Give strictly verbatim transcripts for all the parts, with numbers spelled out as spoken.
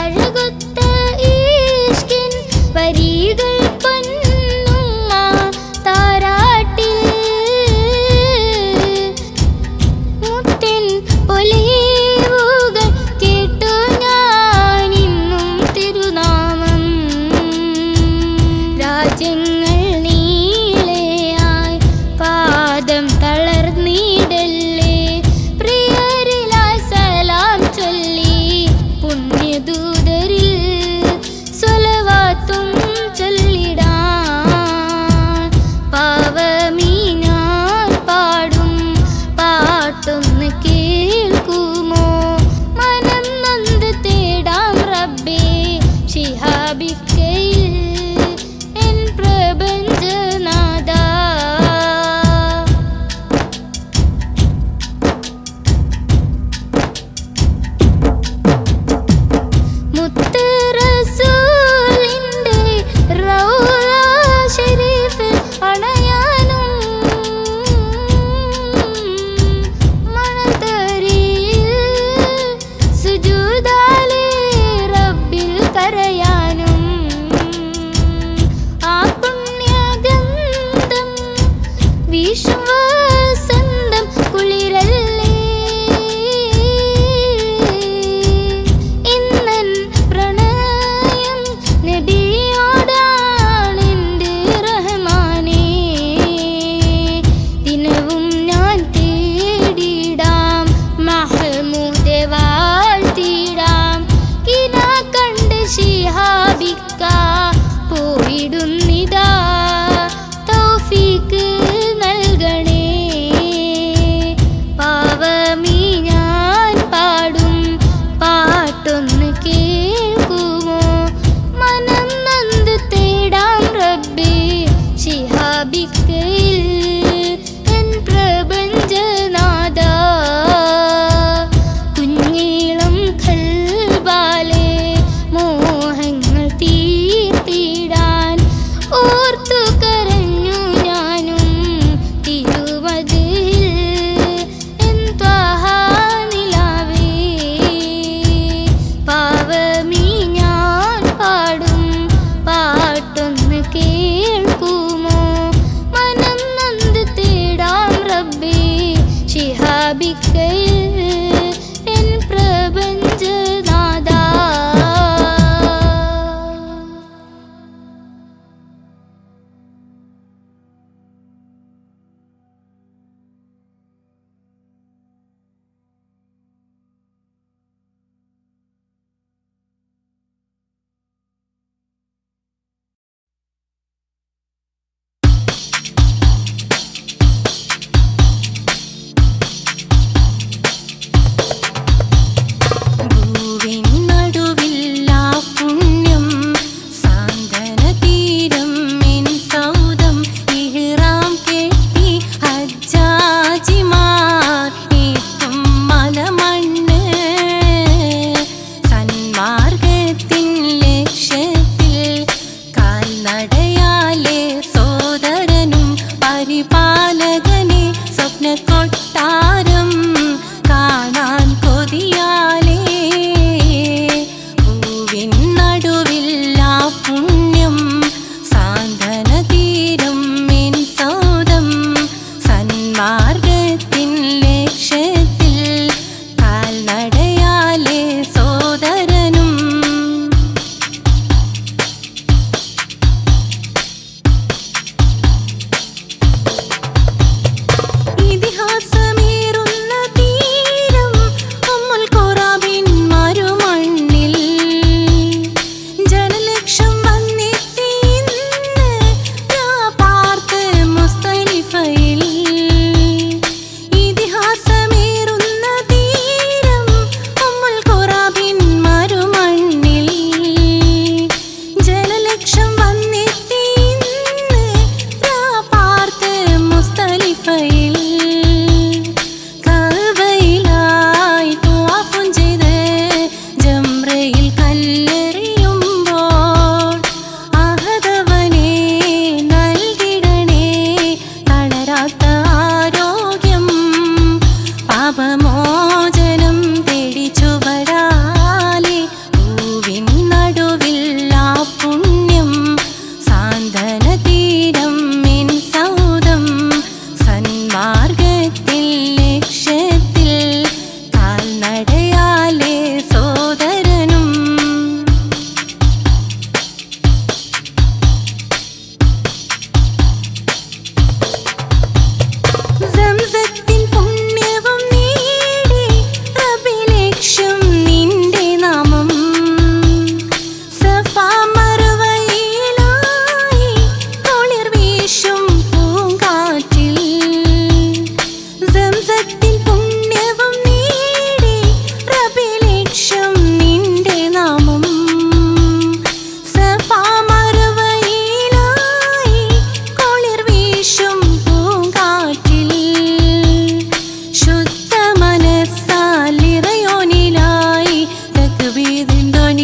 അഴകൊത്ത ഈഷ്കിൻ വരികൾ പൊന്നുമ്മ താരാട്ടിൽ മുത്തിൻ പൊലിവുകൾ കേട്ടു ഞാനിന്നും തിരുനാമം രാജ്യങ്ങൾ നീളെയായി പാദം തളർന്നിടല്ലേ പ്രിയരിലായി സലാം ചൊല്ലി പുണ്യദൂതരി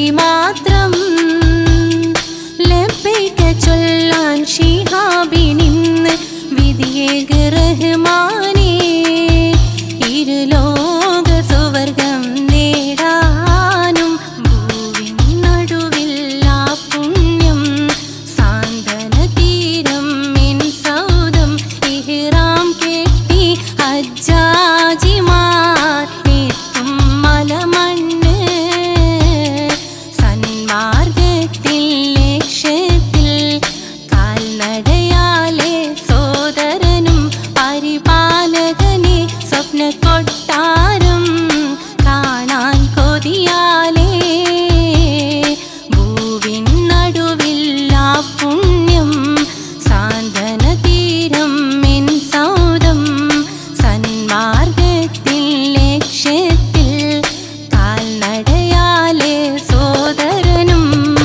മാത്രം ലബ്ബൈക ചൊല്ലാൻ ശിഹാബിനിന്ന് വിധിയേക റഹ്മാനേ ഇരുലോക സുവർഗം നേടാനും ഭൂവിൻ നടുവിൽ ആ പുണ്യം സാന്ത്വന തീരം എൻ സൗദം ഇഹ്റാം കെട്ടി ഹജ്ജാജിമാർ എത്തും മലമണ്ണ് സന്മാർഗത്തിൽ ലക്ഷ്യത്തിൽ കാൽനടയാലെ സോദരനും പരിപാലകനെ സ്വപ്ന കൊട്ടാരം കാണാൻ കൊതിയാലേ ഭൂവിൻ നടുവിൽ ആ പുണ്യം സാന്ത്വന തീരം എൻ സൗദം സന്മാർഗത്തിൽ ലക്ഷ്യത്തിൽ കാൽനടയാലെ സോദരനും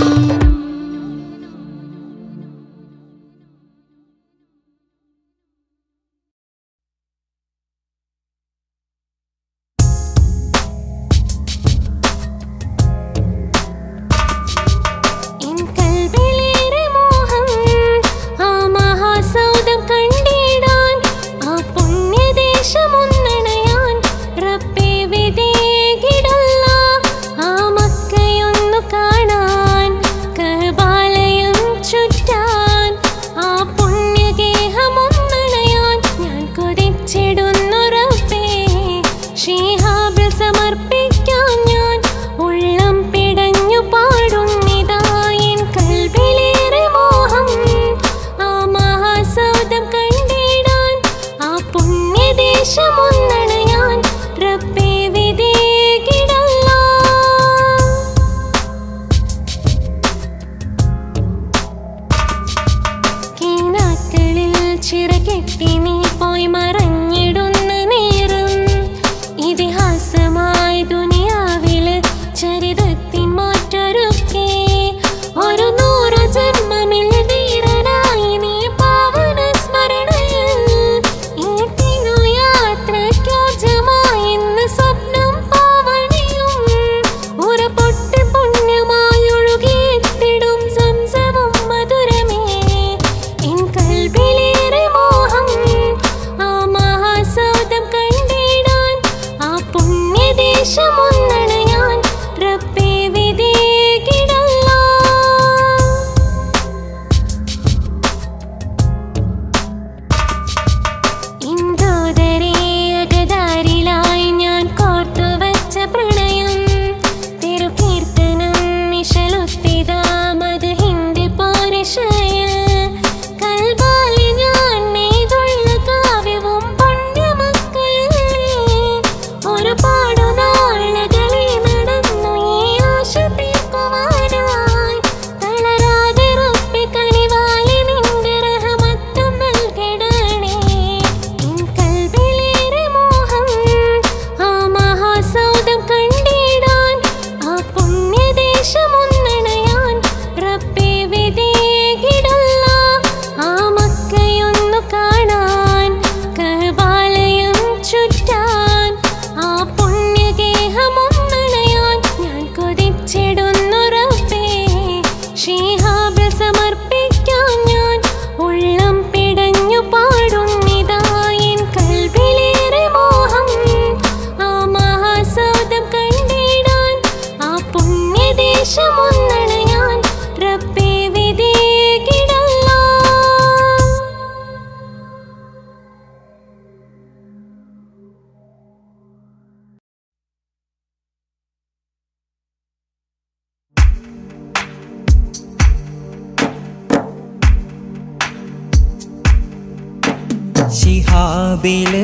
ശിഹാബില്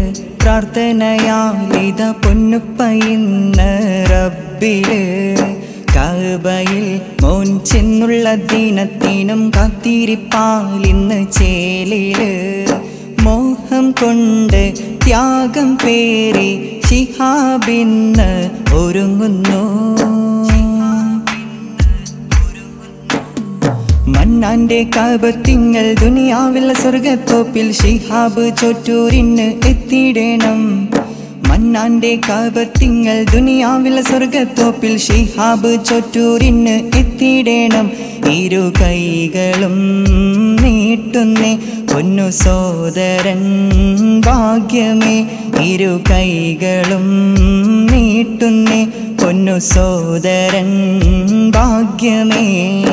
പ്രാർത്ഥനയാലിത പൊന്നുപ്പയിന്ന് റബ്ബില് കഅബയിൽ മോൻ ചെന്നുള്ള ദിനത്തിനും കാത്തിരിപ്പാലിന്ന് ചേലില് മോഹം കൊണ്ട് ത്യാഗം പേറി ശിഹാബിന്ന് ഒരുങ്ങുന്നു മന്നാന്റെ കാബത്തിങ്ങൾ ദുനിയാവിലെ സ്വർഗത്തോപ്പിൽ ശിഹാബ് ചോറ്റൂരിന് എത്തിയിടണം മന്നാന്റെ കാപത്തിങ്ങൾ ദുനിയാവിലെ സ്വർഗത്തോപ്പിൽ ശിഹാബ് ചൊറ്റൂരിന് എത്തിയിടേണം. ഇരു കൈകളും നീട്ടുന്നേ പൊന്നു സോദരൻ ഭാഗ്യമേ. ഇരു കൈകളും നീട്ടുന്നേ പൊന്നു സോദരൻ ഭാഗ്യമേ.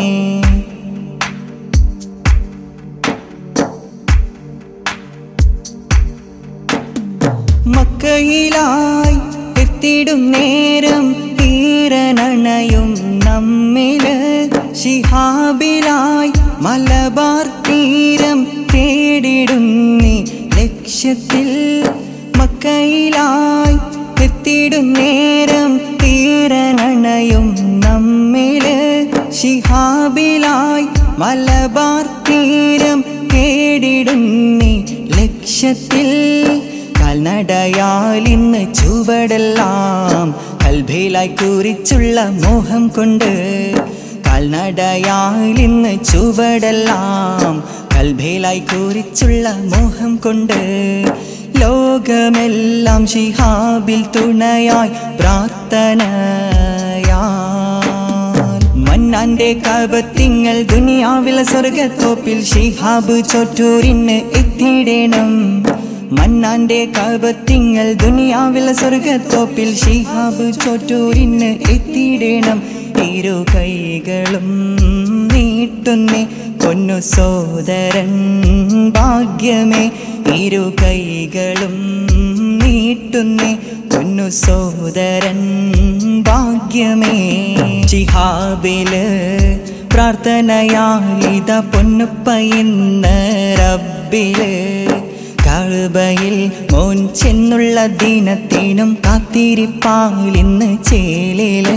മക്കയിലായി എത്തിടും നേരം ഈറനണയും നമ്മില്. ശിഹാബിലായി മലബാർ തീരം തേടിടുന്നീ ലക്ഷ്യത്തിൽ. മക്കയിലായി എത്തിടും നേരം ഈറനണയും നമ്മില്. ശിഹാബിലായി മലബാർ തീരം തേടിടുന്നീ ലക്ഷ്യത്തിൽ. കാൽനടയാൽ ഇന്ന് ചുവടെല്ലാം കൽബിലായി കുറിച്ചുള്ള മോഹം കൊണ്ട്. കാൽനടയാൽ ഇന്ന് ചുവടെല്ലാം കൽബിലായി കുറിച്ചുള്ള മോഹം കൊണ്ട്. ലോകമെല്ലാം ശിഹാബിൽ തുണയായി പ്രാർത്ഥനയാൽ. മന്നാന്റെ കാപത്തിങ്ങൾ ദുനിയാവിലെ സ്വർഗത്തോപ്പിൽ ശിഹാബ് ചൊറ്റൂരിന് എത്തിയിടേണം. മന്നാന്റെ കാപത്തിങ്ങൾ ദുനിയാവിലെ സ്വർഗത്തോപ്പിൽ ശിഹാബ് ചൊറ്റൂരിന് എത്തിയിടേണം. ഇരു കൈകളും നീട്ടുന്നേ പൊന്നു സോദരൻ ഭാഗ്യമേ. ഇരു കൈകളും നീട്ടുന്നേ പൊന്നു സോദരൻ ഭാഗ്യമേ. ശിഹാബില് പ്രാർത്ഥനയാലിത പൊന്നുപ്പയിന്ന് റബ്ബില്. കഅബയിൽ മോൻ ചെന്നുള്ള ദിനത്തിനും കാത്തിരിപ്പാലിന്ന് ചേലില്.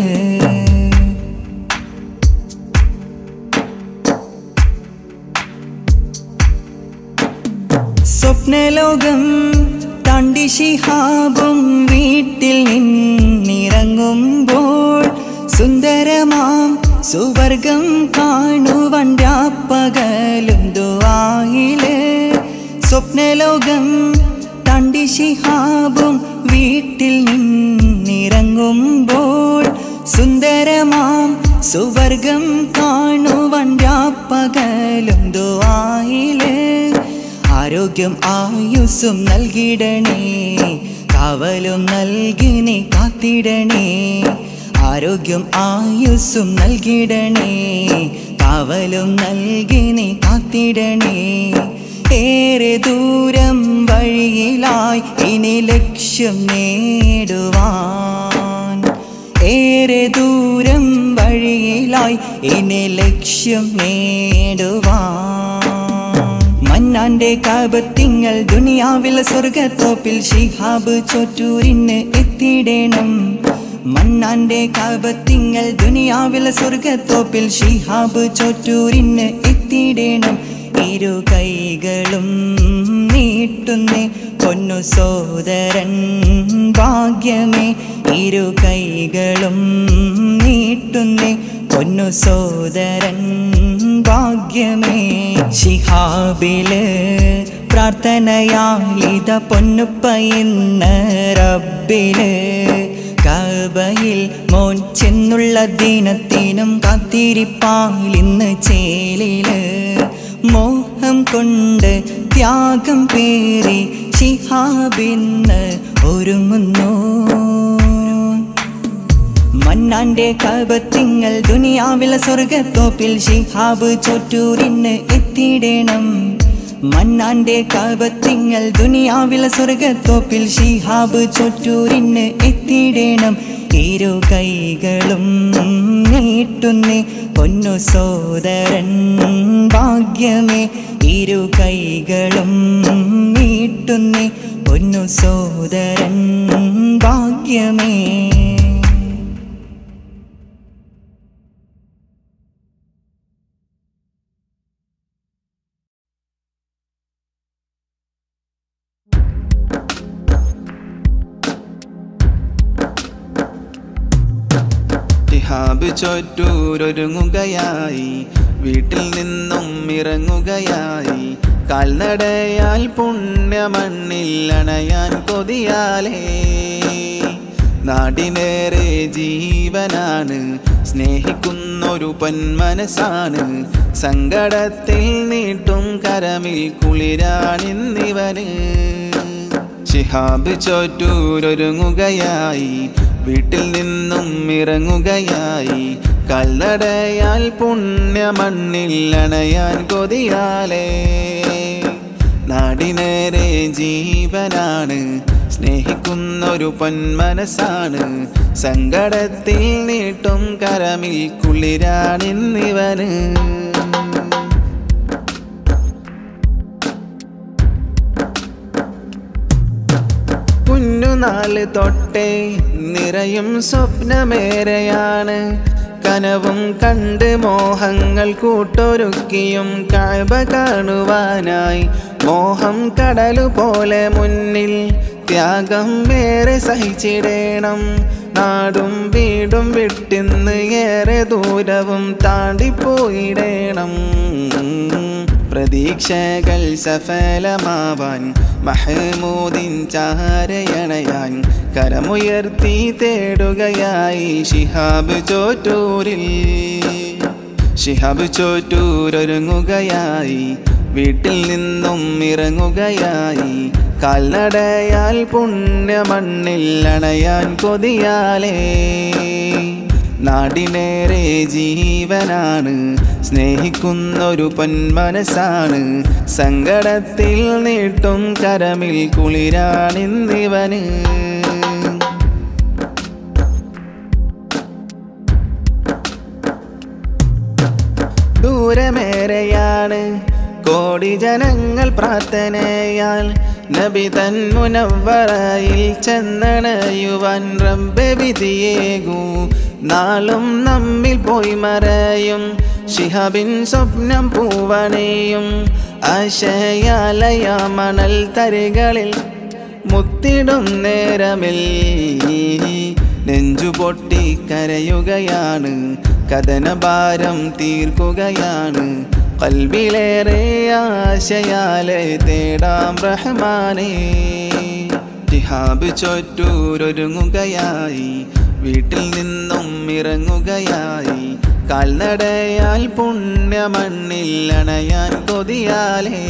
സ്വപ്നലോകം താണ്ടി ശിഹാബും വീട്ടിൽ നിന്നിറങ്ങുമ്പോൾ. സുന്ദരമാം സുവർഗം കാണുവാൻ രാപ്പകലും ദുആയില്. സ്വപ്നലോകം താണ്ടി ശിഹാബും വീട്ടിൽ നിന്നിറങ്ങുമ്പോൾ. സുന്ദരമാം സുവർഗം കാണുവാൻ രാപ്പകലും ദുആയില്. ആരോഗ്യം ആയുസ്സും നൽകിടണേ കാവലും നൽകി നീ കാത്തിടണേ. ആരോഗ്യം ആയുസ്സും നൽകിടണേ കാവലും നൽകി നീ കാത്തിടണേ. ഏറെ ദൂരം വഴിയിലായി ഇനി ലക്ഷ്യം നേടുവാൻ. ഏറെ ദൂരം വഴിയിലായി ഇനി ലക്ഷ്യം നേടുവാൻ. മന്നാന്റെ കാപത്തിങ്ങൾ ദുനിയാവിലെ സ്വർഗത്തോപ്പിൽ ശിഹാബ് ചൊറ്റൂരിന് എത്തിയിടേണം. മന്നാന്റെ കാപത്തിങ്ങൾ ദുനിയാവിലെ സ്വർഗത്തോപ്പിൽ ശിഹാബ് ചൊറ്റൂരിന് എത്തിയിടേണം. ഇരു കൈകളും നീട്ടുന്നേ പൊന്നു സോദരൻ ഭാഗ്യമേ. ഇരു കൈകളും നീട്ടുന്നേ പൊന്നു സോദരൻ ഭാഗ്യമേ. ശിഹാബില് പ്രാർത്ഥനയാലിത പൊന്നുപ്പയിന്ന് റബ്ബില്. കഅബയിൽ മോൻ ചെന്നുള്ള ദിനത്തിനും കാത്തിരിപ്പാലിന്ന് ചേലില്. മോഹം കൊണ്ട് ത്യാഗം പേറി ശിഹാബിന്ന് ഒരുങ്ങുന്നു. മന്നാന്റെ കാപത്തിങ്ങൾ ദുനിയാവിലെ സ്വർഗത്തോപ്പിൽ ശിഹാബ് ചൊറ്റൂരിന് എത്തിയിടേണം. മന്നാന്റെ കാപത്തിങ്ങൾ ദുനിയാവിലെ സ്വർഗത്തോപ്പിൽ ശിഹാബ് ചൊറ്റൂരിന് എത്തിയിടേണം. ഇരു കൈകളും നീട്ടുന്നേ പൊന്നു സോദരൻ ഭാഗ്യമേ. ഇരു കൈകളും നീട്ടുന്നേ പൊന്നു സോദരൻ ഭാഗ്യമേ. ശിഹാബ് ചൊറ്റൂരൊരുങ്ങുകയായി വീട്ടിൽ നിന്നും ഇറങ്ങുകയായി. കാൽനടയാൽ പുണ്യമണ്ണിൽ അണയാൻ കൊതിയാലേ. നാടിനേറെ ജീവനാണ് സ്നേഹിക്കുന്നൊരു പൊന്മനസാണ് സങ്കടത്തിൽ നീട്ടും കരമിൽ കുളിരാണിന്നിവന് ശിഹാബ് ചോറ്റൂരൊരുങ്ങുകയായി വീട്ടിൽ നിന്നും ഇറങ്ങുകയായി കല്ലടയാൽ പുണ്യമണ്ണിൽ അണയാൻ കൊതിയാലേ നാടിനേറെ ജീവനാണ് സ്നേഹിക്കുന്നൊരു പൊന്മനസാണ് സങ്കടത്തിൽ നീട്ടും കരമിൽ കുളിരാണിന്നിവന് കുഞ്ഞുനാള് തൊട്ടേ നിറയും സ്വപ്നമേറെയാണ് കനവും കണ്ട് മോഹങ്ങൾ കൂട്ടൊരുക്കിയും കഅബ കാണുവാനായി മോഹം കടലു പോലെ മുന്നിൽ ത്യാഗം വേറെ സഹിച്ചിടേണം നാടും വീടും വിട്ടിന്ന് ഏറെ ദൂരവും താണ്ടിപ്പോയിടേണം പ്രതീക്ഷകൾ സഫലമാവാൻ മഹ്മൂദിൻ ചാരയണയാൻ കരമുയർത്തി തേടുകയായി ശിഹാബ് ചോറ്റൂരിൽ ശിഹാബ് ചോറ്റൂരൊരുങ്ങുകയായി വീട്ടിൽ നിന്നും ഇറങ്ങുകയായി കാൽനടയാൽ പുണ്യമണ്ണിൽ അണയാൻ കൊതിയാലേ നാടിനേറെ ജീവനാണ് സ്നേഹിക്കുന്നൊരു പൊന്മനസാണ് സങ്കടത്തിൽ നീട്ടും കരമിൽ കുളിരാണിന്നിവന് ദൂരമേറെയാണ് കോടി ജനങ്ങൾ പ്രാർത്ഥനയാൽ നബി തൻ മുനവ്വറയിൽ ചെന്നണയുവാൻ റബ്ബേ വിധിയേകൂ നാളും നമ്മിൽ പോയി മറയും ശിഹാബിൻ സ്വപ്നം പൂവണയും ആശയാലയ മണൽ തരികളിൽ മുത്തിടും നേരമിൽ നെഞ്ചുപൊട്ടി കരയുകയാണ് കഥനഭാരം തീർക്കുകയാണ് കൽബിലേറെ ആശയാലെ തേടാം റഹ്മാനേ ശിഹാബ് ചോറ്റൂരൊരുങ്ങുകയായി വീട്ടിൽ നിന്നും ഇറങ്ങുകയായി കാൽനടയാൽ പുണ്യമണ്ണിൽ അണയാൻ കൊതിയാലേ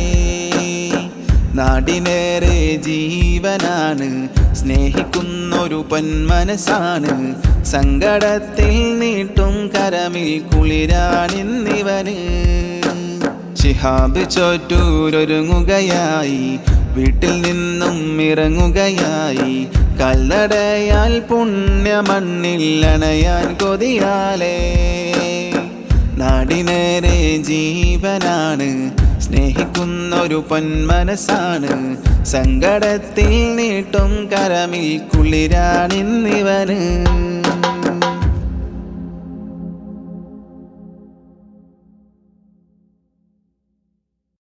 നാടിനേറെ ജീവനാണ് സ്നേഹിക്കുന്നൊരു പൊന്മനസാണ് സങ്കടത്തിൽ നീട്ടും കരമിൽ കുളിരാണിന്നിവന് ശിഹാബ് ചോറ്റൂരൊരുങ്ങുകയായി വീട്ടിൽ നിന്നും ഇറങ്ങുകയായി കല്ലടയാൽ പുണ്യമണ്ണിൽ അണയാൻ കൊതിയാലേ നാടിനേറെ ജീവനാണ് സ്നേഹിക്കുന്നൊരു പൊന്മനസാണ് സങ്കടത്തിൽ നീട്ടും കരമിൽ കുളിരാണിന്നിവന്